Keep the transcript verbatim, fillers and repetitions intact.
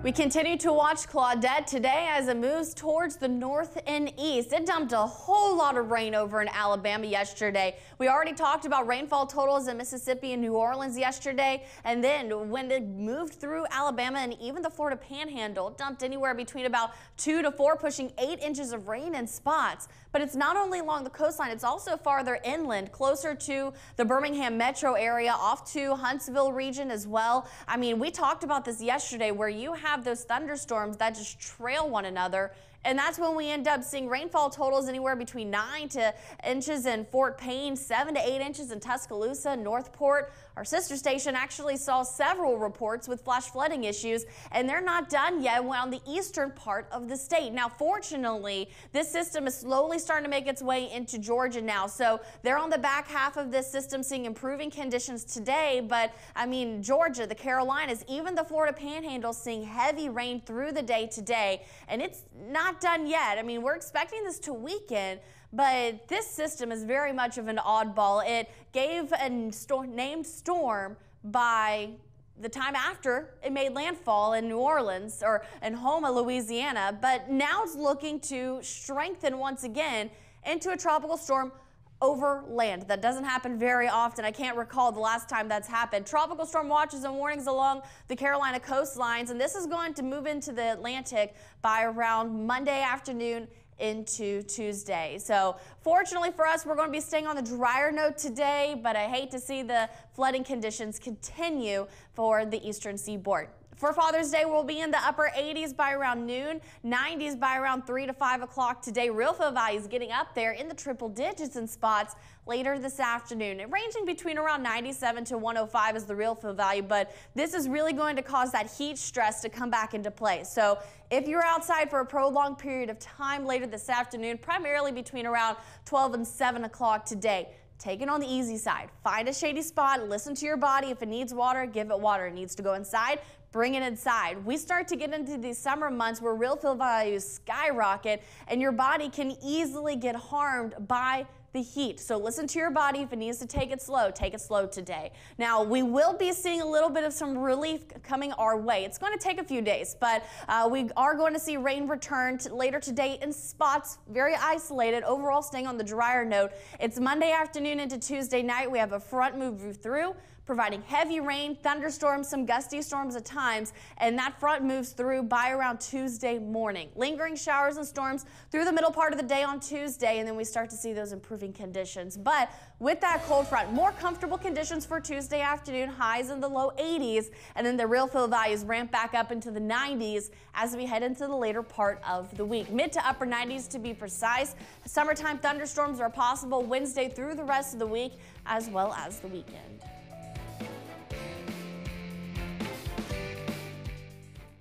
We continue to watch Claudette today as it moves towards the north and east. It dumped a whole lot of rain over in Alabama yesterday. We already talked about rainfall totals in Mississippi and New Orleans yesterday. And then when it moved through Alabama and even the Florida Panhandle, it dumped anywhere between about two to four, pushing eight inches of rain in spots. But it's not only along the coastline, it's also farther inland, closer to the Birmingham metro area, off to Huntsville region as well. I mean, we talked about this yesterday where you have those thunderstorms that just trail one another. And that's when we end up seeing rainfall totals anywhere between nine to inches in Fort Payne, seven to eight inches in Tuscaloosa, Northport. Our sister station actually saw several reports with flash flooding issues, and they're not done yet on the eastern part of the state. Now, fortunately, this system is slowly starting to make its way into Georgia now. So they're on the back half of this system, seeing improving conditions today. But I mean, Georgia, the Carolinas, even the Florida Panhandle seeing heavy rain through the day today, and it's not done yet. I mean, we're expecting this to weaken, but this system is very much of an oddball. It gave a sto- named storm by the time after it made landfall in New Orleans or in Houma, Louisiana, but now it's looking to strengthen once again into a tropical storm over land. That doesn't happen very often. I can't recall the last time that's happened. Tropical storm watches and warnings along the Carolina coastlines, and this is going to move into the Atlantic by around Monday afternoon into Tuesday. So fortunately for us, we're going to be staying on the drier note today, but I hate to see the flooding conditions continue for the eastern seaboard. For Father's Day, we'll be in the upper eighties by around noon, nineties by around three to five o'clock today. Real feel values getting up there in the triple digits in spots later this afternoon. And ranging between around ninety-seven to one oh five is the real feel value, but this is really going to cause that heat stress to come back into play. So if you're outside for a prolonged period of time later this afternoon, primarily between around twelve and seven o'clock today, take it on the easy side. Find a shady spot, listen to your body. If it needs water, give it water. It needs to go inside, bring it inside. We start to get into these summer months where real feel values skyrocket and your body can easily get harmed by the heat. So listen to your body. If it needs to take it slow, take it slow today. Now, we will be seeing a little bit of some relief coming our way. It's going to take a few days, but uh, we are going to see rain return to later today in spots, very isolated, overall staying on the drier note. It's Monday afternoon into Tuesday night. We have a front move through, providing heavy rain, thunderstorms, some gusty storms at times, and that front moves through by around Tuesday morning. Lingering showers and storms through the middle part of the day on Tuesday, and then we start to see those improving conditions. But with that cold front, more comfortable conditions for Tuesday afternoon, highs in the low eighties, and then the real feel values ramp back up into the nineties as we head into the later part of the week. Mid to upper nineties to be precise. Summertime thunderstorms are possible Wednesday through the rest of the week as well as the weekend.